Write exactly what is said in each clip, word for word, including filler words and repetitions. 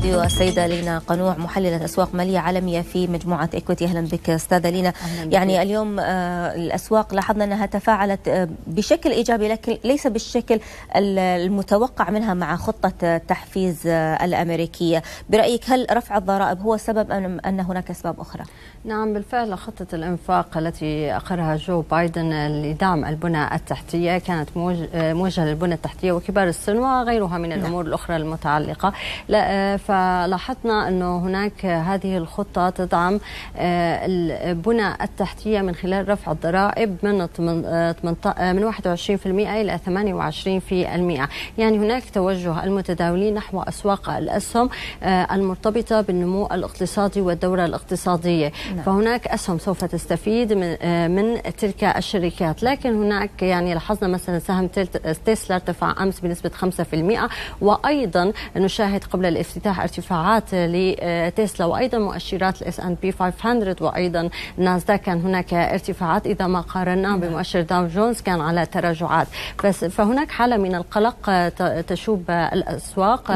الاستوديو السيدة لينا قنوع، محللة أسواق مالية عالمية في مجموعة إكويتي. أهلا بك أستاذة لينا. يعني اليوم الأسواق لاحظنا أنها تفاعلت بشكل إيجابي لكن ليس بالشكل المتوقع منها مع خطة التحفيز الأمريكية. برأيك هل رفع الضرائب هو سبب أم أن هناك أسباب أخرى؟ نعم بالفعل، خطة الإنفاق التي أقرها جو بايدن لدعم البنى التحتية كانت موجهة للبنى التحتية وكبار السن وغيرها من الأمور الأخرى المتعلقة. فلاحظنا أنه هناك هذه الخطة تدعم البنى التحتية من خلال رفع الضرائب من من واحد وعشرين بالمئة إلى ثمانية وعشرين بالمئة. يعني هناك توجه المتداولين نحو أسواق الأسهم المرتبطة بالنمو الاقتصادي والدورة الاقتصادية. نعم. فهناك أسهم سوف تستفيد من من تلك الشركات، لكن هناك يعني لاحظنا مثلا سهم تسلا ارتفع أمس بنسبة خمسة بالمئة، وأيضا نشاهد قبل الافتتاح ارتفاعات لتسلا وأيضا مؤشرات الاس ان بي خمسمئة وأيضا ناسداك كان هناك ارتفاعات. إذا ما قارناه بمؤشر داو جونز كان على تراجعات. فهناك حالة من القلق تشوب الأسواق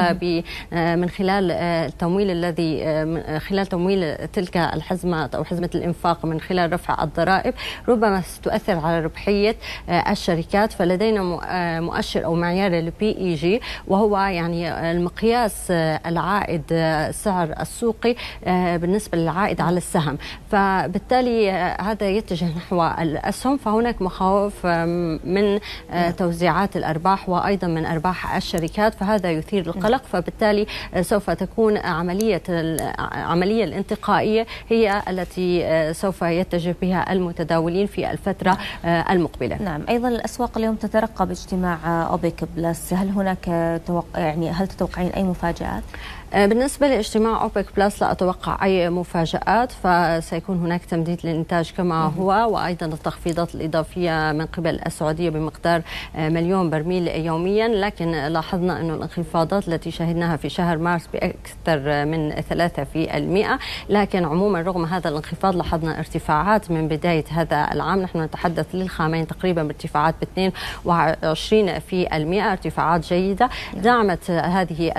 من خلال التمويل الذي خلال تمويل تلك الحزمة أو حزمة الإنفاق من خلال رفع الضرائب، ربما ستؤثر على ربحية الشركات. فلدينا مؤشر أو معيار البي إي جي وهو يعني المقياس العائد السعر السوقي بالنسبة للعائد على السهم، فبالتالي هذا يتجه نحو الأسهم. فهناك مخاوف من توزيعات الأرباح وأيضا من أرباح الشركات، فهذا يثير القلق. فبالتالي سوف تكون عملية العملية الانتقائية هي التي سوف يتجه بها المتداولين في الفترة المقبلة. نعم. أيضا الأسواق اليوم تترقب اجتماع أوبك بلس، هل هناك توقع يعني هل تتوقعين أي مفاجآت؟ بالنسبة لاجتماع أوبك بلس لا أتوقع أي مفاجآت، فسيكون هناك تمديد للإنتاج كما هو، وأيضا التخفيضات الإضافية من قبل السعودية بمقدار مليون برميل يوميا. لكن لاحظنا أن الانخفاضات التي شهدناها في شهر مارس بأكثر من ثلاثة بالمئة، لكن عموما رغم هذا الانخفاض لاحظنا ارتفاعات من بداية هذا العام. نحن نتحدث للخامين تقريبا بارتفاعات ب اثنين وعشرين بالمئة، ارتفاعات جيدة دعمت هذه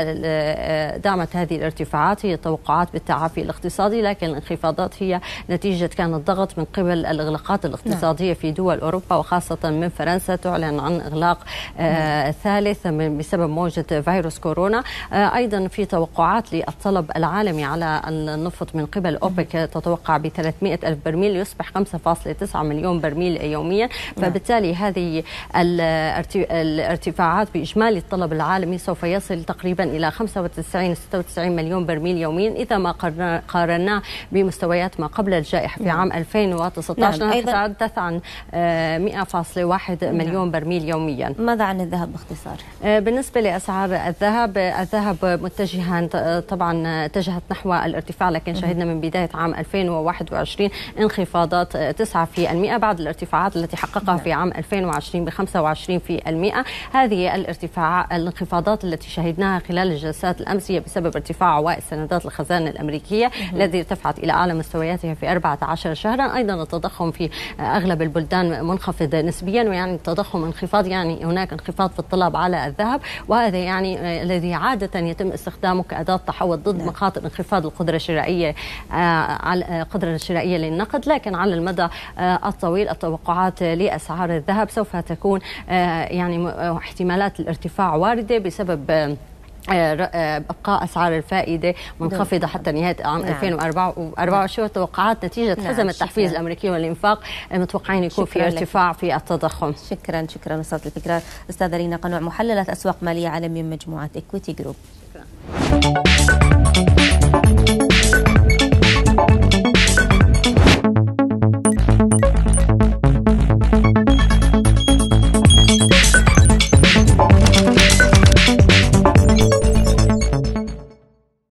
دعمت هذه الارتفاعات هي توقعات بالتعافي الاقتصادي، لكن الانخفاضات هي نتيجة كان الضغط من قبل الإغلاقات الاقتصادية نعم. في دول أوروبا وخاصة من فرنسا تعلن عن إغلاق آه ثالث بسبب موجة فيروس كورونا. آه أيضا في توقعات للطلب العالمي على النفط من قبل أوبك تتوقع ب ثلاثمئة ألف برميل يصبح خمسة فاصلة تسعة مليون برميل يوميا. فبالتالي هذه الارتفاعات بإجمالي الطلب العالمي سوف يصل تقريبا إلى خمسة وتسعين ستة وتسعين مليون برميل يوميا إذا ما قارناه بمستويات ما قبل الجائحة في عام ألفين وتسعة عشر. نعم. نتحدث عن مئة فاصلة واحد مليون برميل يوميا. ماذا عن الذهب باختصار؟ بالنسبة لأسعار الذهب، الذهب متجها طبعا اتجهت نحو الارتفاع، لكن شهدنا من بداية عام ألفين وواحد وعشرين انخفاضات تسعة بالمئة بعد الارتفاعات التي حققها في عام ألفين وعشرين ب خمسة وعشرين بالمئة. هذه الارتفاع الانخفاضات التي شهدناها خلال الجلسات الأمسية بسبب ارتفاع عوائد سندات الخزانة الأمريكية الذي ارتفعت إلى أعلى مستوياتها في أربعة عشر شهرا. أيضا التضخم في أغلب البلدان منخفض نسبيا، ويعني التضخم انخفاض يعني هناك انخفاض في الطلب على الذهب، وهذا يعني الذي عادة يتم استخدامه كأداة تحول ضد مخاطر انخفاض القدرة الشرائية على القدرة الشرائية للنقد. لكن على المدى الطويل التوقعات لأسعار الذهب سوف تكون يعني احتمالات الارتفاع واردة بسبب بقاء أسعار الفائدة منخفضة حتى نهاية عام نعم. ألفين وأربعة وعشرين. توقعات نتيجة نعم. حزم التحفيز الأمريكي والإنفاق متوقعين يكون في ارتفاع لك. في التضخم. شكرا شكرا أستاذ الفكرة أستاذة لينا قنوع، محللة أسواق مالية عالمية من مجموعة إكويتي جروب. شكرا.